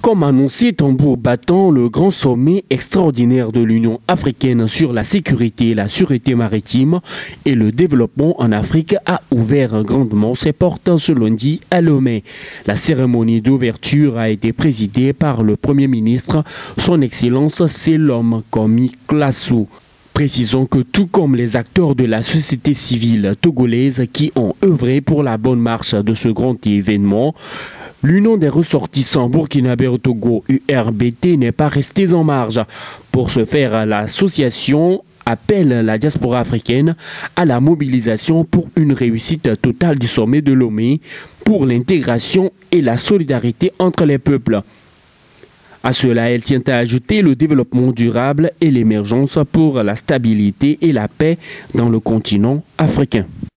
Comme annoncé tambour battant, le grand sommet extraordinaire de l'Union africaine sur la sécurité et la sûreté maritime et le développement en Afrique a ouvert grandement ses portes ce lundi à Lomé. La cérémonie d'ouverture a été présidée par le Premier ministre, son Excellence Selom Komi Klasu. Précisons que tout comme les acteurs de la société civile togolaise qui ont œuvré pour la bonne marche de ce grand événement, l'Union des ressortissants burkinabés au Togo, URBT, n'est pas restée en marge. Pour ce faire, l'association appelle la diaspora africaine à la mobilisation pour une réussite totale du sommet de Lomé, pour l'intégration et la solidarité entre les peuples. À cela, elle tient à ajouter le développement durable et l'émergence pour la stabilité et la paix dans le continent africain.